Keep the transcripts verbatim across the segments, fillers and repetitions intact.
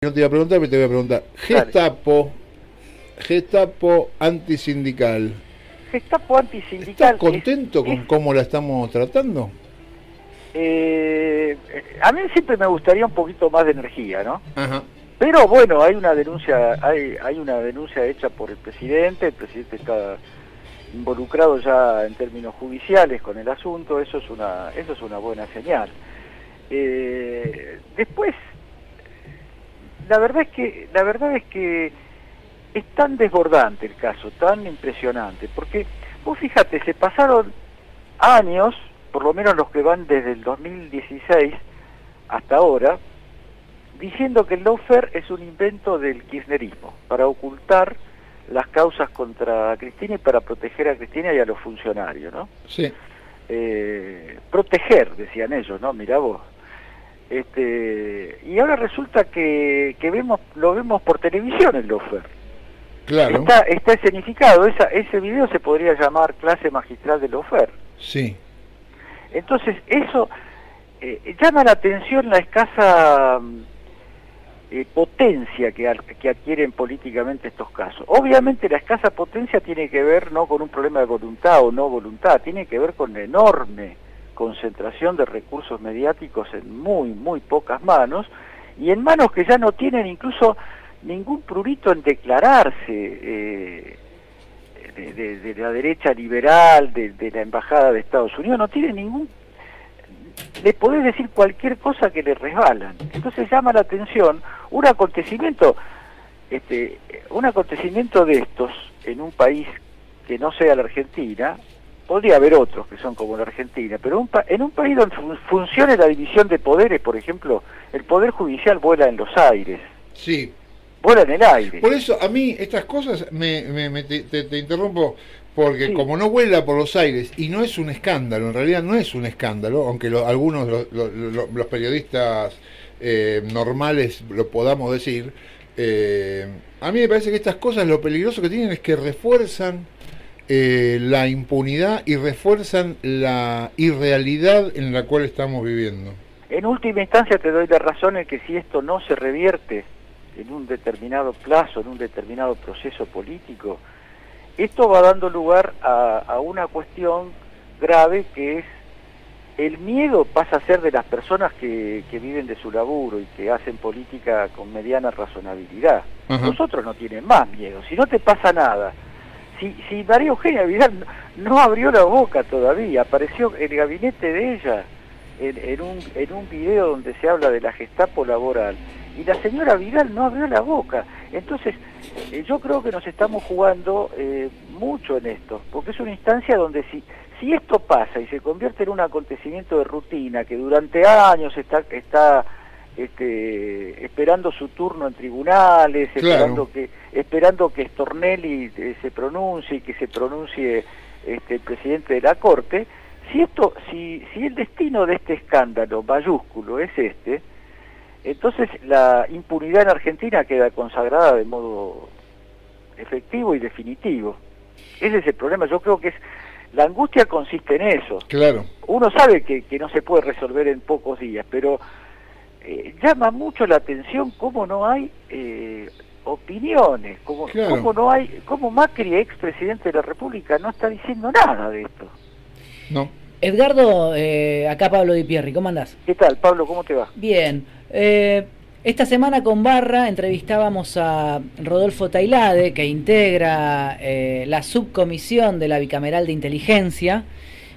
No te iba a preguntar, pero te voy a preguntar. Gestapo, Gestapo antisindical. Gestapo antisindical. ¿Estás contento es, con es, cómo la estamos tratando? Eh, a mí siempre me gustaría un poquito más de energía, ¿no? Ajá. Pero bueno, hay una denuncia, hay, hay una denuncia hecha por el presidente. El presidente está involucrado ya en términos judiciales con el asunto. Eso es una, eso es una buena señal. Eh, después, la verdad es que, la verdad es que es tan desbordante el caso, tan impresionante, porque vos fíjate, se pasaron años, por lo menos los que van desde el dos mil dieciséis hasta ahora, diciendo que el lawfare es un invento del kirchnerismo, para ocultar las causas contra Cristina y para proteger a Cristina y a los funcionarios, ¿no? Sí. Eh, proteger, decían ellos, ¿no? Mirá vos. Este, y ahora resulta que, que vemos, lo vemos por televisión el lawfare. Claro. Está, está escenificado, esa, ese video se podría llamar clase magistral del lawfare. Sí. Entonces, eso eh, llama la atención la escasa eh, potencia que, que adquieren políticamente estos casos. Obviamente la escasa potencia tiene que ver no con un problema de voluntad o no voluntad, tiene que ver con enorme concentración de recursos mediáticos en muy, muy pocas manos, y en manos que ya no tienen incluso ningún prurito en declararse eh, de, de, de la derecha liberal, de, de la embajada de Estados Unidos, no tienen ningún... Le podés decir cualquier cosa que le resbalan. Entonces llama la atención un acontecimiento, este, un acontecimiento de estos en un país que no sea la Argentina. Podría haber otros que son como la Argentina, pero un pa en un país donde fun funcione la división de poderes, por ejemplo, el Poder Judicial vuela en los aires. Sí. Vuela en el aire. Por eso, a mí, estas cosas, me, me, me te, te, te interrumpo, porque sí. como no vuela por los aires, y no es un escándalo, en realidad no es un escándalo, aunque lo, algunos, lo, lo, lo, los periodistas eh, normales lo podamos decir, eh, a mí me parece que estas cosas lo peligroso que tienen es que refuerzan Eh, la impunidad y refuerzan la irrealidad en la cual estamos viviendo. En última instancia te doy la razón en que si esto no se revierte en un determinado plazo, en un determinado proceso político, esto va dando lugar a, a una cuestión grave, que es el miedo pasa a ser de las personas que, que viven de su laburo y que hacen política con mediana razonabilidad. Ajá. Los otros no tienen más miedo. Si no te pasa nada, Si, si María Eugenia Vidal no, no abrió la boca todavía, apareció el gabinete de ella en, en, un, en un video donde se habla de la Gestapo laboral, y la señora Vidal no abrió la boca. Entonces, eh, yo creo que nos estamos jugando eh, mucho en esto, porque es una instancia donde si, si esto pasa y se convierte en un acontecimiento de rutina, que durante años está... está Este, esperando su turno en tribunales, claro. esperando que esperando que Stornelli eh, se pronuncie y que se pronuncie este, el presidente de la Corte. Si esto, si, si el destino de este escándalo mayúsculo es este, entonces la impunidad en Argentina queda consagrada de modo efectivo y definitivo. Ese es el problema. Yo creo que es la angustia consiste en eso. Claro. Uno sabe que, que no se puede resolver en pocos días, pero Eh, llama mucho la atención cómo no hay eh, opiniones, cómo, claro. cómo no hay, cómo Macri, expresidente de la República, no está diciendo nada de esto. No. Edgardo, eh, acá Pablo Di Pierri, ¿cómo andás? ¿Qué tal, Pablo? ¿Cómo te va? Bien. Eh, esta semana con Barra entrevistábamos a Rodolfo Tailade, que integra eh, la subcomisión de la Bicameral de Inteligencia,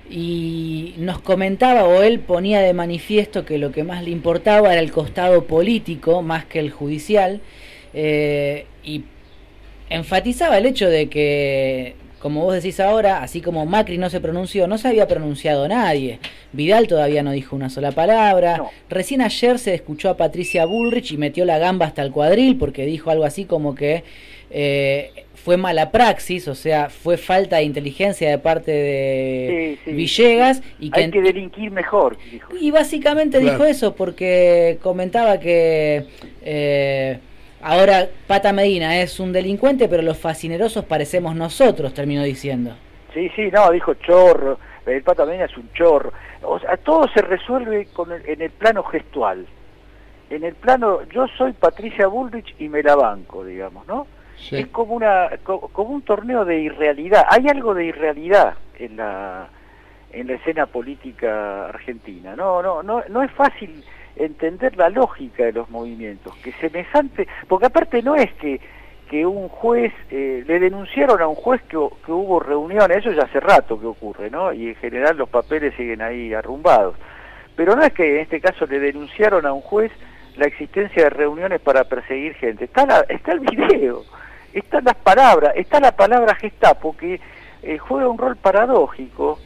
y nos comentaba, o él ponía de manifiesto, que lo que más le importaba era el costado político más que el judicial, eh, y enfatizaba el hecho de que, como vos decís ahora, así como Macri no se pronunció, no se había pronunciado nadie. Vidal todavía no dijo una sola palabra. No. Recién ayer se escuchó a Patricia Bullrich y metió la gamba hasta el cuadril, porque dijo algo así como que eh, fue mala praxis, o sea, fue falta de inteligencia de parte de sí, sí, Villegas. Sí. Y que hay que delinquir mejor, dijo. Y básicamente claro. dijo eso, porque comentaba que eh, ahora Pata Medina es un delincuente, pero los fascinerosos parecemos nosotros, terminó diciendo. Sí, sí, no, dijo chorro, el Pata Medina es un chorro. O sea, todo se resuelve con el, en el plano gestual. en el plano, yo soy Patricia Bullrich y me la banco, digamos, ¿no? Sí. Es como una co como un torneo de irrealidad. Hay algo de irrealidad en la en la escena política argentina. No, no, no, no es fácil entender la lógica de los movimientos, que semejante, porque aparte no es que que un juez, eh, le denunciaron a un juez que, que hubo reuniones, eso ya hace rato que ocurre, ¿no? Y en general los papeles siguen ahí arrumbados. Pero no es que en este caso le denunciaron a un juez la existencia de reuniones para perseguir gente. Está, la, está el video, están las palabras, está la palabra Gestapo, que eh, juega un rol paradójico,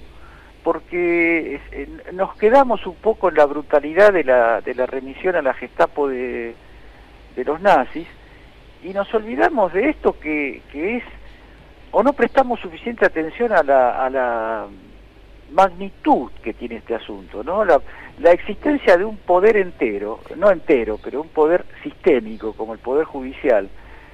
porque eh, nos quedamos un poco en la brutalidad de la, de la remisión a la Gestapo de, de los nazis, y nos olvidamos de esto que, que es, o no prestamos suficiente atención a la, a la magnitud que tiene este asunto, ¿no? La, la existencia de un poder entero, no entero, pero un poder sistémico como el Poder Judicial,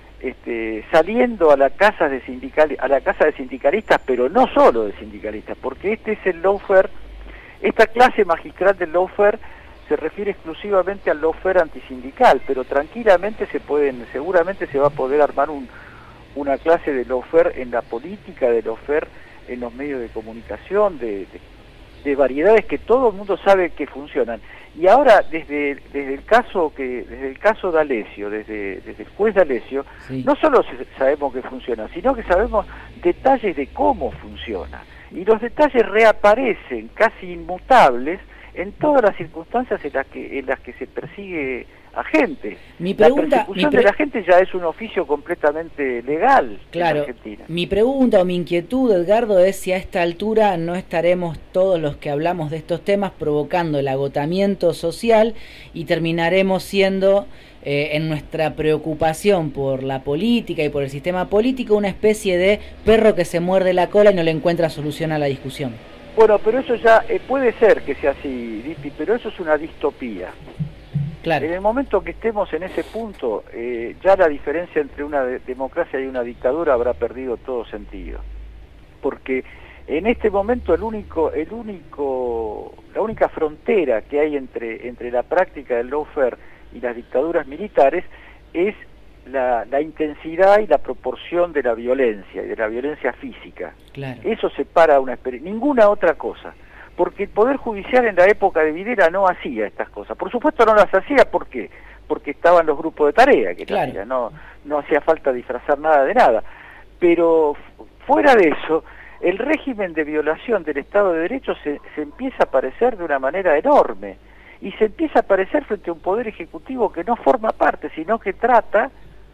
este, saliendo a la casa de sindical, a la casa de sindicalistas, pero no solo de sindicalistas, porque este es el lawfare, esta clase magistral del lawfare se refiere exclusivamente al lawfare antisindical, pero tranquilamente se pueden, seguramente se va a poder armar un, una clase de lawfare en la política, de lawfare en los medios de comunicación, de, de, de variedades que todo el mundo sabe que funcionan. Y ahora desde, desde el caso que desde el caso de Alessio, desde, desde el juez de Alessio, sí, no solo sabemos que funciona, sino que sabemos detalles de cómo funciona. Y los detalles reaparecen casi inmutables en todas las circunstancias en las que, en las que se persigue a gente. Mi pregunta, la persecución mi pre de la gente ya es un oficio completamente legal, claro, en Argentina. Mi pregunta o mi inquietud, Edgardo, es si a esta altura no estaremos todos los que hablamos de estos temas provocando el agotamiento social y terminaremos siendo, eh, en nuestra preocupación por la política y por el sistema político, una especie de perro que se muerde la cola y no le encuentra solución a la discusión. Bueno, pero eso ya eh, puede ser que sea así, Dipi, pero eso es una distopía. Claro. En el momento que estemos en ese punto, eh, ya la diferencia entre una de democracia y una dictadura habrá perdido todo sentido. Porque en este momento el único, el único, la única frontera que hay entre, entre la práctica del lawfare y las dictaduras militares es La, la intensidad y la proporción de la violencia, y de la violencia física. Claro. Eso separa una experiencia, ninguna otra cosa. Porque el Poder Judicial en la época de Videla no hacía estas cosas. Por supuesto no las hacía, ¿por qué? Porque estaban los grupos de tarea que claro, hacían, no, no hacía falta disfrazar nada de nada. Pero fuera de eso, el régimen de violación del Estado de Derecho se, se empieza a aparecer de una manera enorme. Y se empieza a aparecer frente a un Poder Ejecutivo que no forma parte, sino que trata...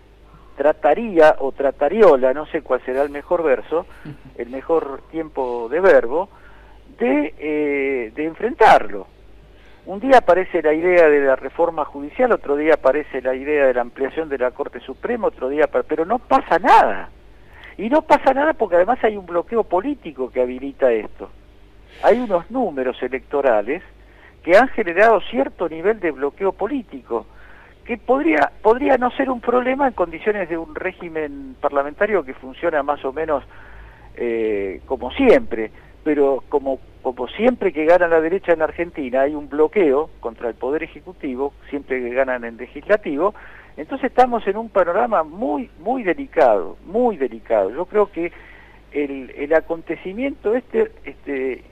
trataría o tratariola, no sé cuál será el mejor verso, el mejor tiempo de verbo, de, eh, de enfrentarlo. Un día aparece la idea de la reforma judicial, otro día aparece la idea de la ampliación de la Corte Suprema, otro día, pero no pasa nada. Y no pasa nada porque además hay un bloqueo político que habilita esto. Hay unos números electorales que han generado cierto nivel de bloqueo político, que podría podría no ser un problema en condiciones de un régimen parlamentario que funciona más o menos eh, como siempre, pero como, como siempre que gana la derecha en Argentina hay un bloqueo contra el Poder Ejecutivo, siempre que ganan en Legislativo, entonces estamos en un panorama muy, muy delicado, muy delicado. Yo creo que el, el acontecimiento este, este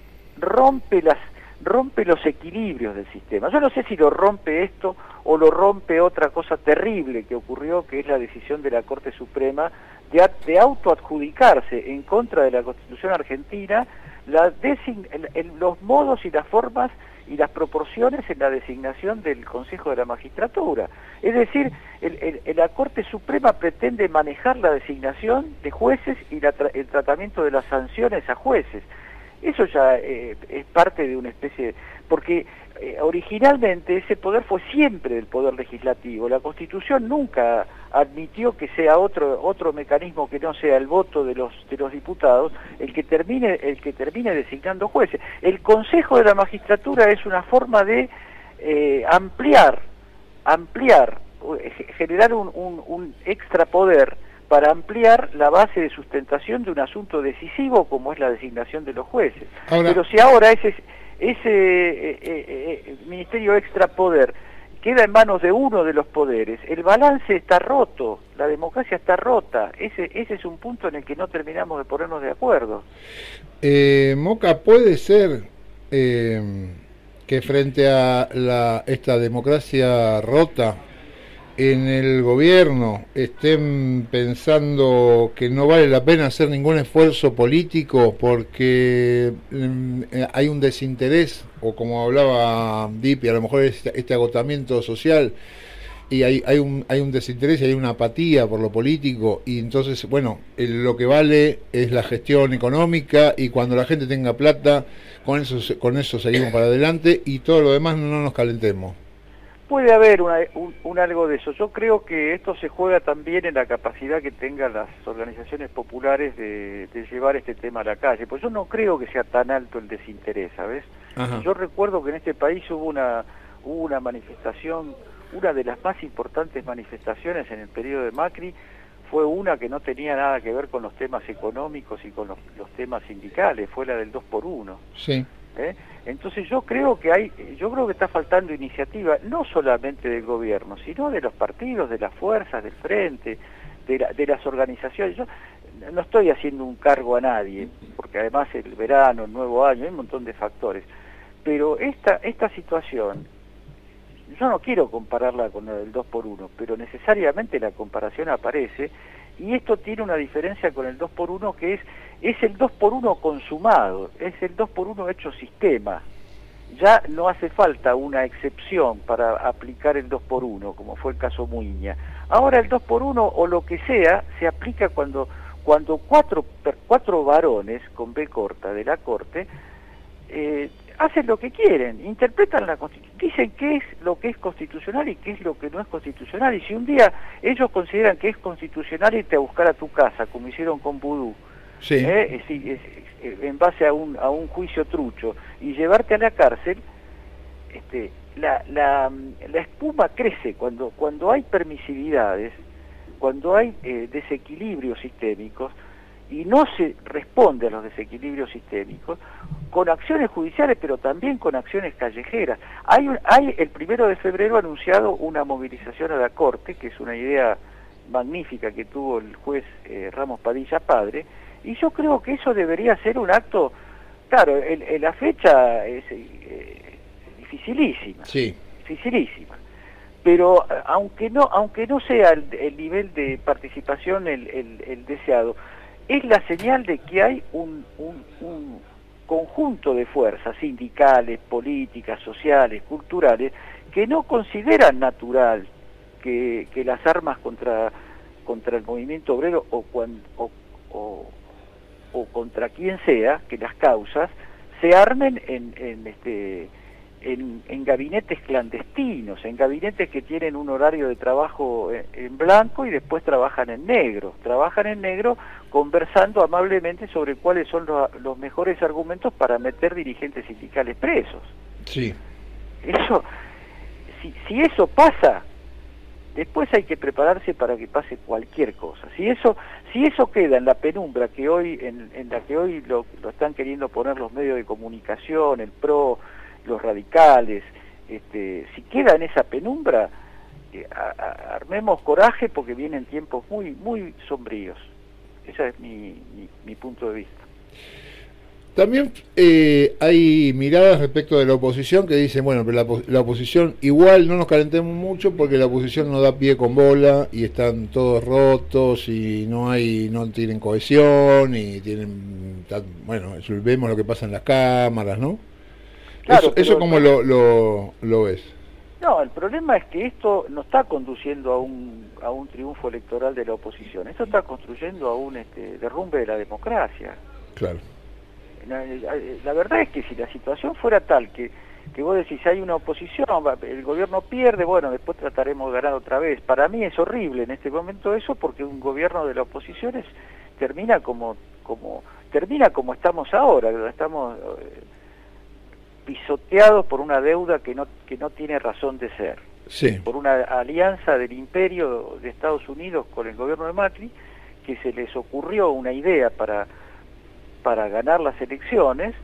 rompe las rompe los equilibrios del sistema. Yo no sé si lo rompe esto o lo rompe otra cosa terrible que ocurrió, que es la decisión de la Corte Suprema de, de autoadjudicarse en contra de la Constitución argentina la design, el, el, los modos y las formas y las proporciones en la designación del Consejo de la Magistratura. Es decir, el, el, la Corte Suprema pretende manejar la designación de jueces y la, el tratamiento de las sanciones a jueces. Eso ya eh, es parte de una especie de... porque eh, originalmente ese poder fue siempre del Poder Legislativo. La Constitución nunca admitió que sea otro otro mecanismo que no sea el voto de los de los diputados el que termine el que termine designando jueces. El Consejo de la Magistratura es una forma de eh, ampliar ampliar generar un, un, un extra poder para ampliar la base de sustentación de un asunto decisivo como es la designación de los jueces. Ahora, pero si ahora ese ese eh, eh, eh, ministerio extrapoder queda en manos de uno de los poderes, el balance está roto, la democracia está rota. Ese, ese es un punto en el que no terminamos de ponernos de acuerdo. Eh, Moca, puede ser eh, que frente a la, esta democracia rota en el gobierno estén pensando que no vale la pena hacer ningún esfuerzo político porque eh, hay un desinterés, o como hablaba Dipi, a lo mejor este, este agotamiento social, y hay, hay, un, hay un desinterés y hay una apatía por lo político, y entonces, bueno, el, lo que vale es la gestión económica, y cuando la gente tenga plata, con eso, con eso seguimos para adelante, y todo lo demás no nos calentemos. Puede haber una, un, un algo de eso. Yo creo que esto se juega también en la capacidad que tengan las organizaciones populares de, de llevar este tema a la calle. Pues yo no creo que sea tan alto el desinterés, ¿sabes? Ajá. Yo recuerdo que en este país hubo una, hubo una manifestación, una de las más importantes manifestaciones en el periodo de Macri, fue una que no tenía nada que ver con los temas económicos y con los, los temas sindicales, fue la del dos por uno. Sí. ¿Eh? Entonces yo creo que hay, yo creo que está faltando iniciativa, no solamente del gobierno, sino de los partidos, de las fuerzas, del frente, de, la, de las organizaciones. Yo no estoy haciendo un cargo a nadie, porque además el verano, el nuevo año, hay un montón de factores. Pero esta, esta situación, yo no quiero compararla con el dos por uno, pero necesariamente la comparación aparece, y esto tiene una diferencia con el dos por uno, que es, es el dos por uno consumado, es el dos por uno hecho sistema. Ya no hace falta una excepción para aplicar el dos por uno, como fue el caso Muiña. Ahora el dos por uno o lo que sea, se aplica cuando, cuando cuatro, cuatro varones con B corta de la Corte eh, hacen lo que quieren, interpretan la Constitución, dicen qué es lo que es constitucional y qué es lo que no es constitucional, y si un día ellos consideran que es constitucional irte a buscar a tu casa, como hicieron con Vudú, sí. ¿eh? es, es, es, en base a un, a un juicio trucho, y llevarte a la cárcel, este, la, la, la espuma crece cuando, cuando hay permisividades, cuando hay eh, desequilibrios sistémicos, y no se responde a los desequilibrios sistémicos con acciones judiciales, pero también con acciones callejeras. Hay, un, hay el primero de febrero ha anunciado una movilización a la Corte, que es una idea magnífica que tuvo el juez eh, Ramos Padilla Padre, y yo creo que eso debería ser un acto, claro, el, el, la fecha es eh, dificilísima, sí. dificilísima. Pero aunque no, aunque no sea el, el nivel de participación el, el, el deseado, es la señal de que hay un, un, un conjunto de fuerzas sindicales, políticas, sociales, culturales, que no consideran natural que, que las armas contra, contra el movimiento obrero o, cuando, o, o, o contra quien sea, que las causas, se armen en, en, este, en, en gabinetes clandestinos, en gabinetes que tienen un horario de trabajo en, en blanco y después trabajan en negro, trabajan en negro conversando amablemente sobre cuáles son los, los mejores argumentos para meter dirigentes sindicales presos. Sí. Eso, si, si eso pasa, después hay que prepararse para que pase cualquier cosa. Si eso, si eso queda en la penumbra que hoy, en, en la que hoy lo, lo están queriendo poner los medios de comunicación, el PRO, los radicales, este, si queda en esa penumbra, eh, a, a, armemos coraje porque vienen tiempos muy, muy sombríos. Ese es mi, mi, mi punto de vista. También eh, hay miradas respecto de la oposición que dicen, bueno, pero la, la oposición igual no nos calentemos mucho porque la oposición no da pie con bola y están todos rotos y no hay, no tienen cohesión y tienen, bueno, vemos lo que pasa en las cámaras, ¿no? Claro, eso, eso como lo, lo, lo ves. No, el problema es que esto no está conduciendo a un, a un triunfo electoral de la oposición, esto está construyendo a un este, derrumbe de la democracia. Claro. La, la, la verdad es que si la situación fuera tal que, que vos decís hay una oposición, el gobierno pierde, bueno, después trataremos de ganar otra vez. Para mí es horrible en este momento eso, porque un gobierno de la oposición es, termina como, como, termina como estamos ahora, estamos eh, pisoteados por una deuda que no, que no tiene razón de ser. Sí. Por una alianza del imperio de Estados Unidos con el gobierno de Macri, que se les ocurrió una idea para, para ganar las elecciones,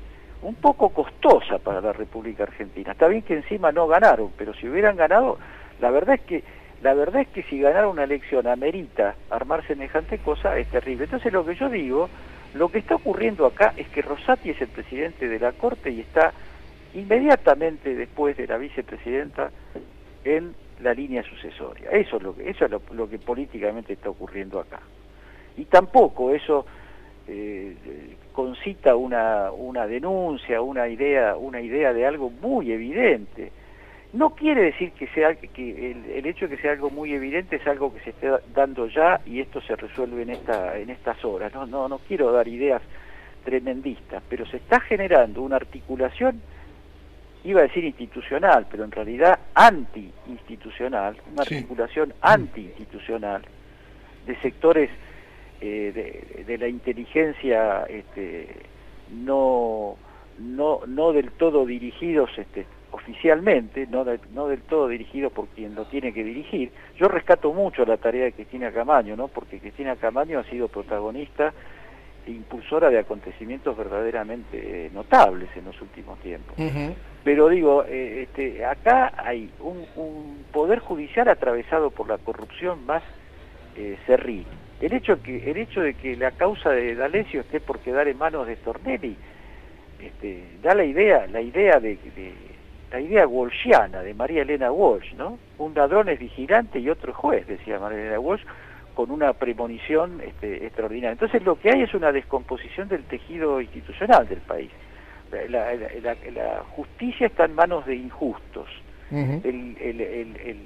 un poco costosa para la República Argentina. Está bien que encima no ganaron, pero si hubieran ganado, la verdad es que la verdad es que si ganar una elección amerita armar semejante cosa, es terrible. Entonces lo que yo digo, lo que está ocurriendo acá es que Rosati es el presidente de la Corte y está inmediatamente después de la vicepresidenta en la línea sucesoria. Eso es lo que, eso es lo, lo que políticamente está ocurriendo acá. Y tampoco eso eh, concita una, una denuncia, una idea, una idea de algo muy evidente. No quiere decir que sea que el, el hecho de que sea algo muy evidente es algo que se esté dando ya y esto se resuelve en esta en estas horas. No, no, no quiero dar ideas tremendistas, pero se está generando una articulación, iba a decir institucional, pero en realidad anti-institucional, una Sí. articulación anti-institucional de sectores eh, de, de la inteligencia este, no, no, no del todo dirigidos este, oficialmente, no, de, no del todo dirigidos por quien lo tiene que dirigir. Yo rescato mucho la tarea de Cristina Camaño, ¿no? Porque Cristina Camaño ha sido protagonista e impulsora de acontecimientos verdaderamente eh, notables en los últimos tiempos. Uh-huh. Pero digo, eh, este, acá hay un, un poder judicial atravesado por la corrupción más eh, cerril. El hecho, que, el hecho de que la causa de D'Alessio esté por quedar en manos de Stornelli este, da la idea, la idea de, de la idea walshiana de María Elena Walsh, ¿no? Un ladrón es vigilante y otro juez, decía María Elena Walsh, con una premonición este, extraordinaria. Entonces lo que hay es una descomposición del tejido institucional del país. La, la, la, la justicia está en manos de injustos. Uh-huh. el, el, el, el,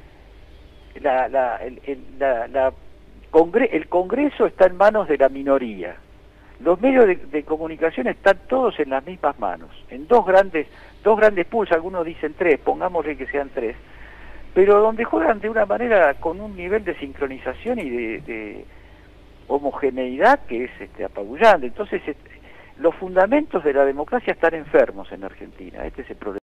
la, la, el, el, la, la congre el Congreso está en manos de la minoría. Los medios de, de comunicación están todos en las mismas manos, en dos grandes, dos grandes pools, algunos dicen tres, pongámosle que sean tres, pero donde juegan de una manera con un nivel de sincronización y de, de homogeneidad que es este, apabullante. Entonces, este, los fundamentos de la democracia están enfermos en Argentina, este es el problema.